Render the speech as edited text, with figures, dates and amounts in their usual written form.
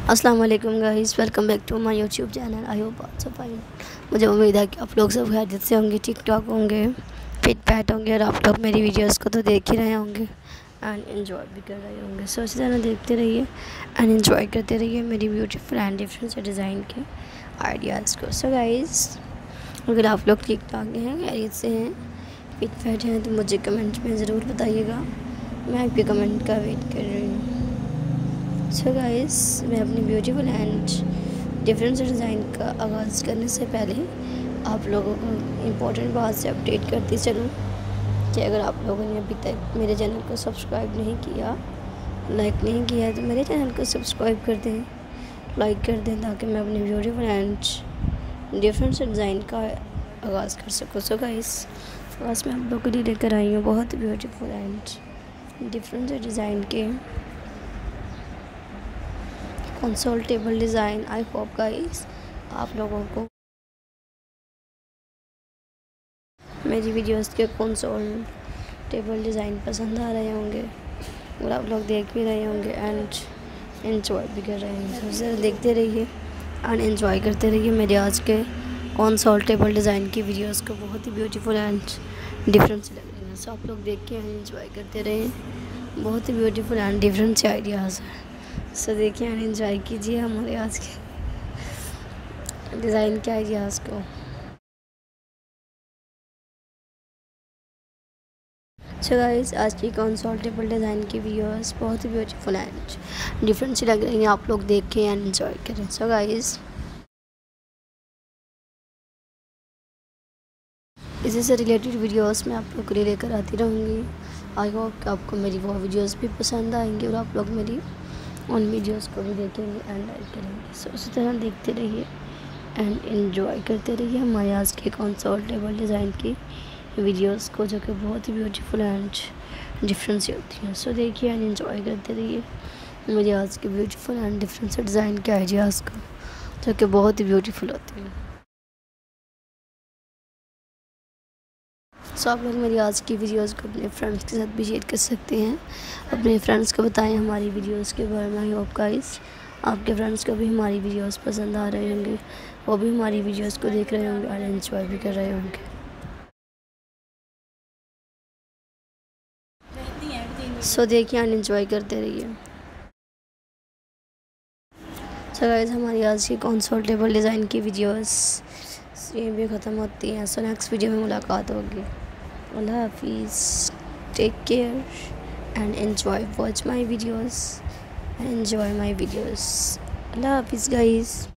अस्सलाम वालेकुम guys, welcome back to my YouTube channel. I hope आप सब फाइन। मुझे उम्मीद है कि आप लोग सब खैरियत से होंगे, ठीक ठाक होंगे, फिट फैट होंगे और आप लोग मेरी वीडियोस को तो देख ही रहे होंगे एंड एंजॉय भी कर रहे होंगे। सो इसी तरह देखते रहिए एंड एंजॉय करते रहिए मेरी ब्यूटीफुल एंड डिफरेंट से डिज़ाइन के आइडियाज़ को। सो गाइस, अगर आप लोग ठीक ठाक हैं, खैरियत से हैं, फिट फैट हैं तो मुझे कमेंट में ज़रूर बताइएगा। मैं आपके कमेंट का वेट कर रही हूँ। सो गाइस, मैं अपनी ब्यूटीफुल एंड डिफरेंट से डिज़ाइन का आगाज़ करने से पहले आप लोगों को इम्पोर्टेंट बात से अपडेट करती चलूँ कि अगर आप लोगों ने अभी तक मेरे चैनल को सब्सक्राइब नहीं किया, लाइक नहीं किया है तो मेरे चैनल को सब्सक्राइब कर दें, लाइक कर दें, ताकि मैं अपनी ब्यूटीफुल एंड डिफरेंट से डिज़ाइन का आगाज़ कर सकूँ। सो गाइस, आज मैं आप लोगों के लिए लेकर आई हूँ बहुत ब्यूटीफुल एंड डिफरेंट से डिज़ाइन के console table design. I hope guys आप लोगों को मेरी वीडियोस के कंसोल टेबल डिज़ाइन पसंद आ रहे होंगे और आप लोग देख भी रहे होंगे एंड एंजॉय भी कर रहे होंगे। तो ज़रा देखते रहिए एंड एंजॉय करते रहिए मेरे आज के कंसोल टेबल डिज़ाइन की वीडियोस को। बहुत ही ब्यूटीफुल एंड डिफरेंट से लग रही हैं। सो आप लोग देख के एंड एंजॉय करते रहिए। बहुत ही ब्यूटीफुल एंड डिफरेंट से आइडियाज़ हैं। सो देखिए एंड एंजॉय कीजिए हमारे आज के डिज़ाइन के आइडियाज़ को। सो गाइस, आज की कंसोल टेबल डिज़ाइन की वीडियोस बहुत ही ब्यूटीफुल एंड डिफरेंट सी लग रही हैं। आप लोग देख के एंड एंजॉय करें। सो गाइस, इसी से रिलेटेड वीडियोस मैं आप लोग के लिए लेकर आती रहूँगी। आई होप कि आपको मेरी वो वीडियोस भी पसंद आएंगी और आप लोग मेरी उन वीडियोस को भी देखेंगे एंड लाइक करेंगे। सो इसी तरह देखते रहिए एंड एंजॉय करते रहिए हमारे आज के कंसोल टेबल डिज़ाइन की वीडियोस को, जो कि बहुत ही ब्यूटीफुल एंड डिफरेंट सी होती हैं। सो देखिए एंड एंजॉय करते रहिए मेरे आज के ब्यूटीफुल एंड डिफरेंट से डिज़ाइन के आइडियाज़ को, जो कि बहुत ही ब्यूटीफुल होती हैं। सो आप लोग मेरी आज की वीडियोस को अपने फ्रेंड्स के साथ भी शेयर कर सकते हैं। अपने फ्रेंड्स को बताएं हमारी वीडियोस के बारे में। आई होप गाइस आपके फ्रेंड्स को भी हमारी वीडियोस पसंद आ रहे होंगे, वो भी हमारी वीडियोस को देख रहे होंगे और एंजॉय भी कर रहे होंगे। सो देखिए एंड एंजॉय करते रहिए। सो गाइस, हमारी आज की कंसोल टेबल डिज़ाइन की वीडियोस ये भी ख़त्म होती हैं। सो नेक्स्ट वीडियो में मुलाकात होगी। अल्लाह हाफिज़, take care and enjoy watch my videos, enjoy my videos. अल्लाह हाफिज़ गाइस।